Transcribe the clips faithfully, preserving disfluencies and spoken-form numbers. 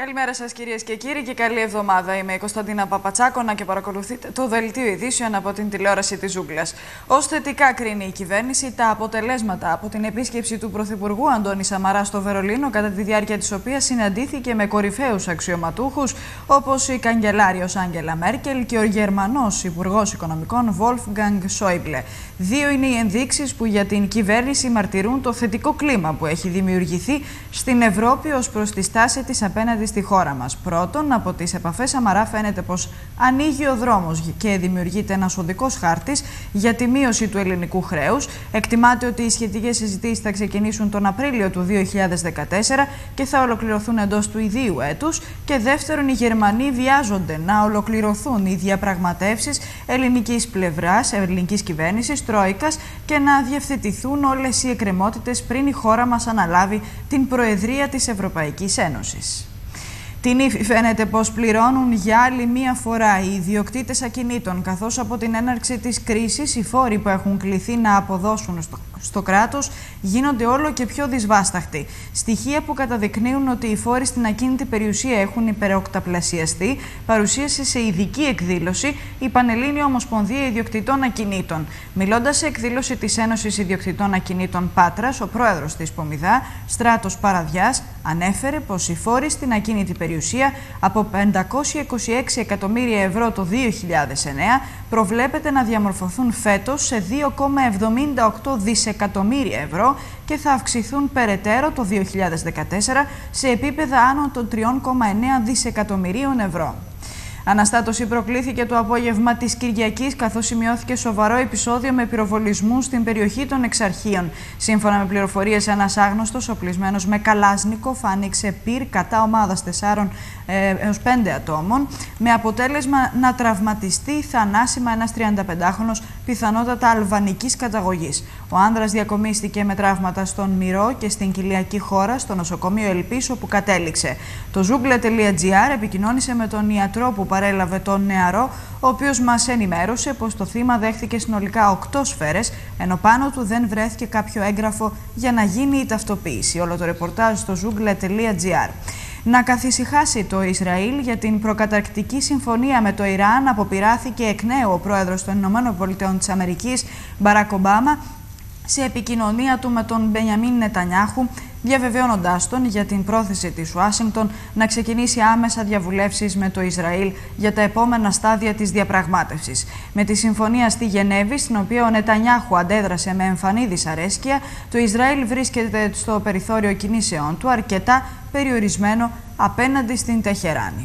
Καλημέρα σας κυρίες και κύριοι και καλή εβδομάδα. Είμαι η Κωνσταντίνα Παπατσάκωνα και παρακολουθείτε το δελτίο ειδήσεων από την τηλεόραση της Ζούγκλας. Ως θετικά κρίνει η κυβέρνηση τα αποτελέσματα από την επίσκεψη του Πρωθυπουργού Αντώνη Σαμαρά στο Βερολίνο, κατά τη διάρκεια της οποίας συναντήθηκε με κορυφαίους αξιωματούχους όπως η καγκελάριος Άγγελα Μέρκελ και ο Γερμανός Υπουργός Οικονομικών Wolfgang Schäuble. Δύο είναι οι ενδείξεις που για την κυβέρνηση μαρτυρούν το θετικό κλίμα που έχει δημιουργηθεί στην Ευρώπη ως προς τη στάση της απέναντι στη χώρα μας. Πρώτον, από τις επαφές Σαμαρά φαίνεται πως ανοίγει ο δρόμος και δημιουργείται ένας οδικός χάρτης για τη μείωση του ελληνικού χρέους. Εκτιμάται ότι οι σχετικές συζητήσεις θα ξεκινήσουν τον Απρίλιο του δύο χιλιάδες δεκατέσσερα και θα ολοκληρωθούν εντός του ιδίου έτους. Και δεύτερον, οι Γερμανοί βιάζονται να ολοκληρωθούν οι διαπραγματεύσεις ελληνικής πλευράς, ελληνικής κυβέρνησης, Τρόικας, και να διευθετηθούν όλες οι εκκρεμότητες πριν η χώρα μας αναλάβει την Προεδρία της Ευρωπαϊκής Ένωσης. Την ύφη φαίνεται πως πληρώνουν για άλλη μία φορά οι ιδιοκτήτες ακινήτων, καθώς από την έναρξη της κρίσης οι φόροι που έχουν κληθεί να αποδώσουν στο, στο κράτος γίνονται όλο και πιο δυσβάσταχτοι. Στοιχεία που καταδεικνύουν ότι οι φόροι στην ακίνητη περιουσία έχουν υπεροκταπλασιαστεί, παρουσίασε σε ειδική εκδήλωση η Πανελλήνια Ομοσπονδία Ιδιοκτητών Ακινήτων. Μιλώντας σε εκδήλωση της Ένωσης Ιδιοκτητών Ακινήτων Πάτρας, ο πρόεδρος της Πομιδά, Στράτος Παραδιάς, ανέφερε πως οι φόροι στην ακίνητη περιουσία από πεντακόσια είκοσι έξι εκατομμύρια ευρώ το δύο χιλιάδες εννέα προβλέπεται να διαμορφωθούν φέτος σε δύο κόμμα εβδομήντα οκτώ δισεκατομμύρια ευρώ και θα αυξηθούν περαιτέρω το δύο χιλιάδες δεκατέσσερα σε επίπεδα άνω των τρία κόμμα εννέα δισεκατομμυρίων ευρώ. Αναστάτωση προκλήθηκε το απόγευμα της Κυριακής, καθώς σημειώθηκε σοβαρό επεισόδιο με πυροβολισμού στην περιοχή των Εξαρχείων. Σύμφωνα με πληροφορίες, ένας άγνωστος οπλισμένος με καλάζνικοφ άνοιξε πυρ κατά ομάδας τεσσάρων ε, έως πέντε ατόμων, με αποτέλεσμα να τραυματιστεί θανάσιμα ένας τριανταπεντάχρονος, πιθανότατα αλβανικής καταγωγής. Ο άνδρας διακομίστηκε με τραύματα στον Μυρό και στην κοιλιακή χώρα στο νοσοκομείο Ελπής, όπου κατέληξε. Το ζούγκλα τελεία τζι άρ επικοινώνησε με τον ιατρό που παρέλαβε τον νεαρό, ο οποίος μας ενημέρωσε πως το θύμα δέχτηκε συνολικά οκτώ σφαίρες, ενώ πάνω του δεν βρέθηκε κάποιο έγγραφο για να γίνει η ταυτοποίηση. Όλο το ρεπορτάζ στο ζούγκλα τελεία τζι άρ. Να καθησυχάσει το Ισραήλ για την προκαταρκτική συμφωνία με το Ιράν, αποπειράθηκε εκ νέου ο πρόεδρος των Ηνωμένων Πολιτειών της Αμερικής, Μπαράκ Ομπάμα, σε επικοινωνία του με τον Μπενιαμίν Νετανιάχου, διαβεβαιώνοντάς τον για την πρόθεση της Ουάσιγκτον να ξεκινήσει άμεσα διαβουλεύσεις με το Ισραήλ για τα επόμενα στάδια της διαπραγμάτευσης. Με τη συμφωνία στη Γενέβη, στην οποία ο Νετανιάχου αντέδρασε με εμφανή δυσαρέσκεια, το Ισραήλ βρίσκεται στο περιθώριο κινήσεών του, αρκετά περιορισμένο απέναντι στην Τεχεράνη.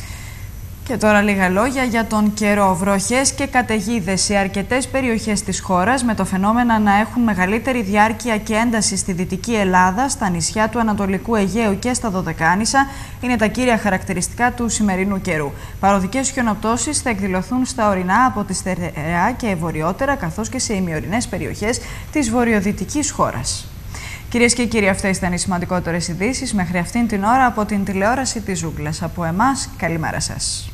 Και τώρα λίγα λόγια για τον καιρό. Βροχές και καταιγίδες σε αρκετές περιοχές της χώρας, με το φαινόμενο να έχουν μεγαλύτερη διάρκεια και ένταση στη Δυτική Ελλάδα, στα νησιά του Ανατολικού Αιγαίου και στα Δωδεκάνησα, είναι τα κύρια χαρακτηριστικά του σημερινού καιρού. Παροδικές χιονοπτώσεις θα εκδηλωθούν στα ορεινά από τη στερεά και βορειότερα, καθώς και σε ημιορεινές περιοχές της βορειοδυτικής χώρας. Κυρίες και κύριοι, αυτές ήταν οι σημαντικότερες ειδήσεις μέχρι αυτήν την ώρα από την τηλεόραση της Ζούγκλας. Από εμάς, καλημέρα σας.